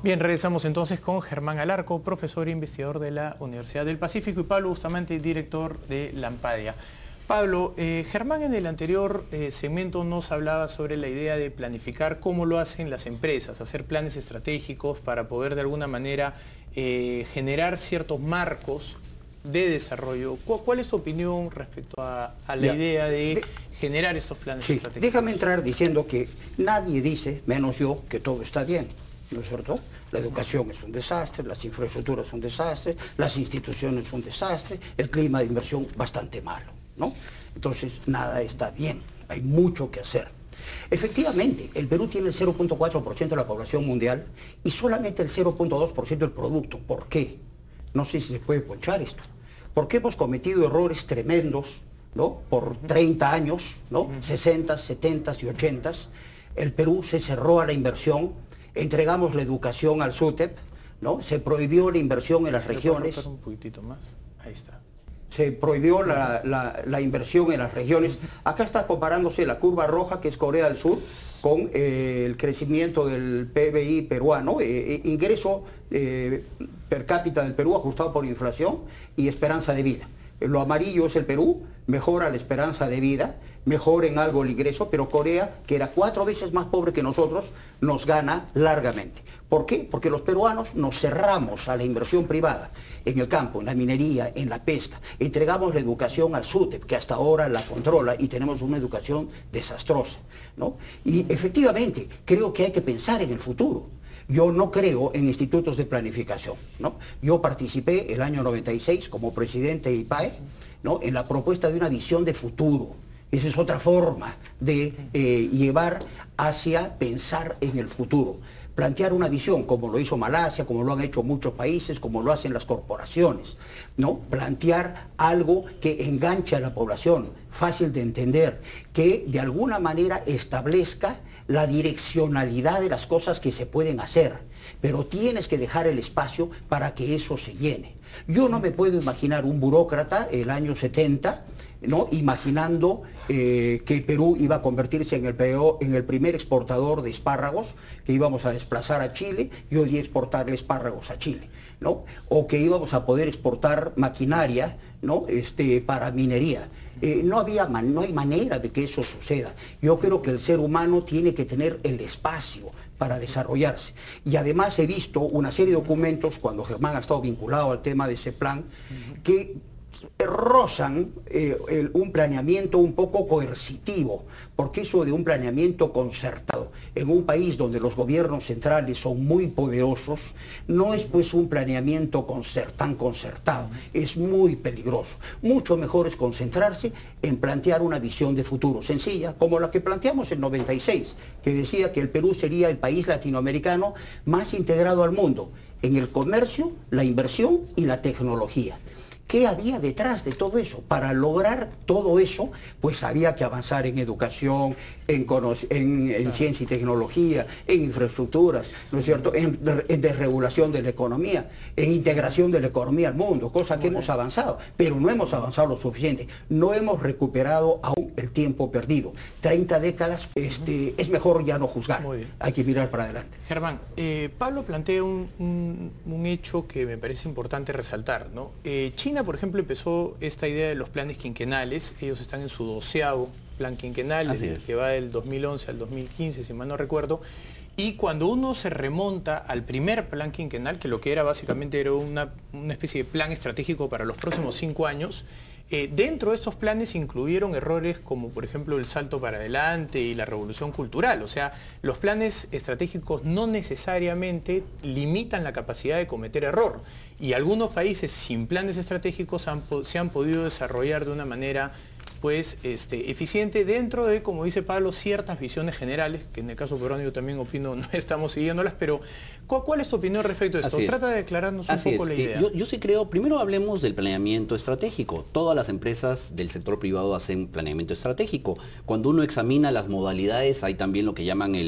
Bien, regresamos entonces con Germán Alarco, profesor e investigador de la Universidad del Pacífico, y Pablo Bustamante, director de Lampadia. Pablo, Germán en el anterior segmento nos hablaba sobre la idea de planificar cómo lo hacen las empresas, hacer planes estratégicos para poder de alguna manera generar ciertos marcos de desarrollo. ¿Cuál es tu opinión respecto a la idea de generar estos planes estratégicos? Déjame entrar diciendo que nadie dice, menos yo, que todo está bien, ¿no es cierto? La educación es un desastre, las infraestructuras son un desastre, las instituciones son un desastre, el clima de inversión bastante malo, ¿no? Entonces, nada está bien, hay mucho que hacer. Efectivamente, el Perú tiene el 0.4% de la población mundial y solamente el 0.2% del producto. ¿Por qué? No sé si se puede ponchar esto. Porque hemos cometido errores tremendos, ¿no? Por 30 años, ¿no? 60, 70 y 80. El Perú se cerró a la inversión, entregamos la educación al SUTEP, ¿no? Se prohibió la inversión en las regiones. Un poquitito más. Ahí está. Se prohibió la inversión en las regiones. Acá está comparándose la curva roja, que es Corea del Sur, con el crecimiento del PBI peruano, ingreso per cápita del Perú ajustado por inflación y esperanza de vida. Lo amarillo es el Perú, mejora la esperanza de vida, mejora en algo el ingreso, pero Corea, que era 4 veces más pobre que nosotros, nos gana largamente. ¿Por qué? Porque los peruanos nos cerramos a la inversión privada, en el campo, en la minería, en la pesca. Entregamos la educación al SUTEP, que hasta ahora la controla, y tenemos una educación desastrosa, ¿no? Y efectivamente, creo que hay que pensar en el futuro. Yo no creo en institutos de planificación, ¿no? Yo participé el año 96 como presidente de IPAE, ¿no? En la propuesta de una visión de futuro. Esa es otra forma de llevar hacia pensar en el futuro. Plantear una visión, como lo hizo Malasia, como lo han hecho muchos países, como lo hacen las corporaciones, ¿no? Plantear algo que enganche a la población, fácil de entender, que de alguna manera establezca la direccionalidad de las cosas que se pueden hacer, pero tienes que dejar el espacio para que eso se llene. Yo no me puedo imaginar un burócrata el año 70, ¿no? Imaginando que Perú iba a convertirse en el primer exportador de espárragos, que íbamos a desplazar a Chile y hoy día exportarle espárragos a Chile, ¿no? O que íbamos a poder exportar maquinaria, ¿no? Para minería. No hay manera de que eso suceda. Yo creo que el ser humano tiene que tener el espacio para desarrollarse. Y además he visto una serie de documentos, cuando Germán ha estado vinculado al tema de ese plan, que rozan un planeamiento un poco coercitivo, porque eso de un planeamiento concertado en un país donde los gobiernos centrales son muy poderosos, no es pues un planeamiento tan concertado, es muy peligroso. Mucho mejor es concentrarse en plantear una visión de futuro sencilla, como la que planteamos en 96, que decía que el Perú sería el país latinoamericano más integrado al mundo, en el comercio, la inversión y la tecnología. ¿Qué había detrás de todo eso? Para lograr todo eso, pues había que avanzar en educación, en ciencia y tecnología, en infraestructuras, ¿no es cierto?, en desregulación de la economía, en integración de la economía al mundo, cosa que hemos avanzado, pero no hemos avanzado lo suficiente. No hemos recuperado aún el tiempo perdido. 30 décadas, es mejor ya no juzgar, hay que mirar para adelante. Germán, Pablo plantea un hecho que me parece importante resaltar, ¿no? China, por ejemplo, empezó esta idea de los planes quinquenales. Ellos están en su 12º plan quinquenal, que va del 2011 al 2015, si mal no recuerdo. Y cuando uno se remonta al primer plan quinquenal, que lo que era básicamente era una especie de plan estratégico para los próximos 5 años, dentro de estos planes incluyeron errores como, por ejemplo, el salto para adelante y la revolución cultural. O sea, los planes estratégicos no necesariamente limitan la capacidad de cometer error. Y algunos países sin planes estratégicos se han podido desarrollar de una manera pues eficiente dentro de, como dice Pablo, ciertas visiones generales, que en el caso peruano yo también opino, no estamos siguiéndolas, pero ¿cuál es tu opinión respecto a esto? Trata de aclararnos un poco la idea. Yo sí creo, primero hablemos del planeamiento estratégico. Todas las empresas del sector privado hacen planeamiento estratégico. Cuando uno examina las modalidades, hay también lo que llaman el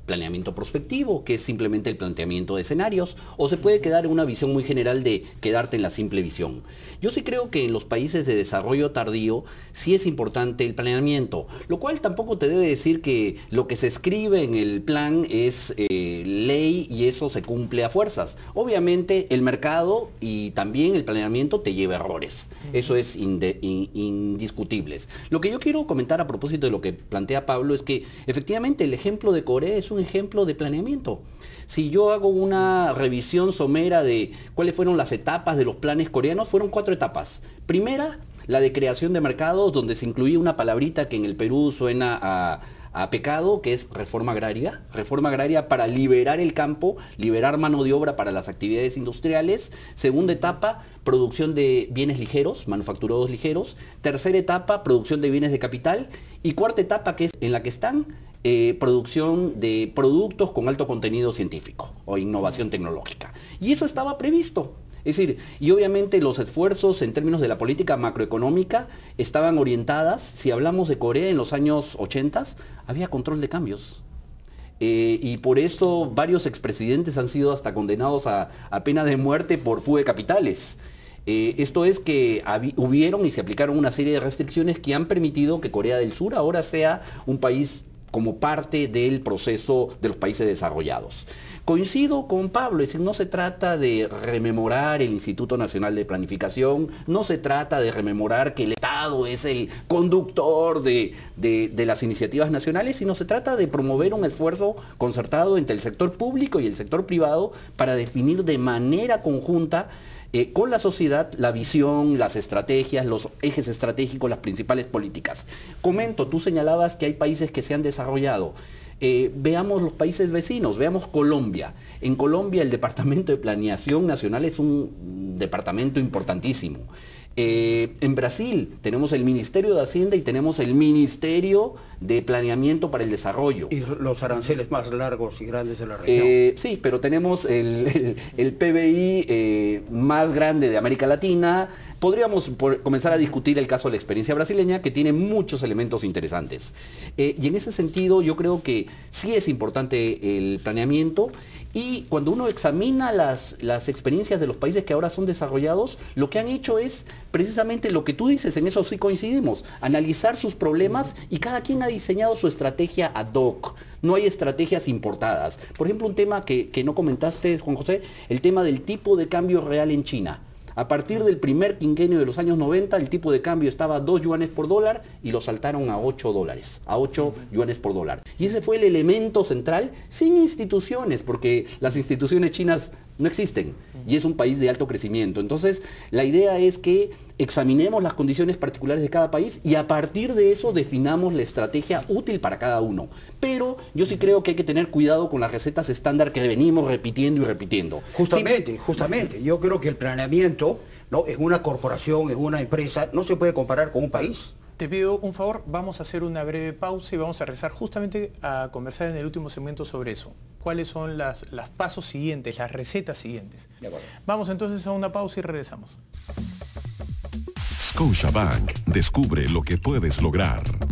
planeamiento prospectivo, que es simplemente el planteamiento de escenarios, o se puede quedar en una visión muy general de quedarte en la simple visión. Yo sí creo que en los países de desarrollo tardío sí es importante el planeamiento, lo cual tampoco te debe decir que lo que se escribe en el plan es ley y eso se cumple a fuerzas. Obviamente el mercado y también el planeamiento te lleva errores, eso es indiscutible. Lo que yo quiero comentar a propósito de lo que plantea Pablo es que efectivamente el ejemplo de Corea es un ejemplo de planeamiento. Si yo hago una revisión somera de cuáles fueron las etapas de los planes coreanos, fueron 4 etapas. Primera, la de creación de mercados, donde se incluía una palabrita que en el Perú suena a pecado, que es reforma agraria para liberar el campo, liberar mano de obra para las actividades industriales. Segunda etapa, producción de bienes ligeros, manufacturados ligeros. Tercera etapa, producción de bienes de capital. Y cuarta etapa, que es en la que están, producción de productos con alto contenido científico o innovación tecnológica. Y eso estaba previsto. Es decir, y obviamente los esfuerzos en términos de la política macroeconómica estaban orientadas, si hablamos de Corea en los años 80, había control de cambios. Y por eso varios expresidentes han sido hasta condenados a pena de muerte por fuga de capitales. Esto es que hubieron y se aplicaron una serie de restricciones que han permitido que Corea del Sur ahora sea un país como parte del proceso de los países desarrollados. Coincido con Pablo, es decir, no se trata de rememorar el Instituto Nacional de Planificación, no se trata de rememorar que el Estado es el conductor de las iniciativas nacionales, sino se trata de promover un esfuerzo concertado entre el sector público y el sector privado para definir de manera conjunta con la sociedad la visión, las estrategias, los ejes estratégicos, las principales políticas. Comento, tú señalabas que hay países que se han desarrollado. Veamos los países vecinos, veamos Colombia. En Colombia el Departamento de Planeación Nacional es un departamento importantísimo. En Brasil tenemos el Ministerio de Hacienda y tenemos el Ministerio de Planeamiento para el Desarrollo. Y los aranceles más largos y grandes de la región. Sí, pero tenemos el PBI más grande de América Latina. Podríamos comenzar a discutir el caso de la experiencia brasileña, que tiene muchos elementos interesantes. Y en ese sentido yo creo que sí es importante el planeamiento, y cuando uno examina las experiencias de los países que ahora son desarrollados, lo que han hecho es precisamente lo que tú dices, en eso sí coincidimos, analizar sus problemas, y cada quien ha diseñado su estrategia ad hoc. No hay estrategias importadas. Por ejemplo, un tema que no comentaste, Juan José, el tema del tipo de cambio real en China. A partir del primer quinquenio de los años 90, el tipo de cambio estaba a 2 yuanes por dólar y lo saltaron a 8 dólares, a 8 yuanes por dólar. Y ese fue el elemento central, sin instituciones, porque las instituciones chinas no existen y es un país de alto crecimiento. Entonces, la idea es que examinemos las condiciones particulares de cada país y a partir de eso definamos la estrategia útil para cada uno. Pero yo sí creo que hay que tener cuidado con las recetas estándar que venimos repitiendo y repitiendo. Justamente. Yo creo que el planeamiento, ¿no?, en una corporación, en una empresa, no se puede comparar con un país. Te pido un favor, vamos a hacer una breve pausa y vamos a regresar justamente a conversar en el último segmento sobre eso. ¿Cuáles son los pasos siguientes, las recetas siguientes? De acuerdo. Vamos entonces a una pausa y regresamos. Scotiabank, descubre lo que puedes lograr.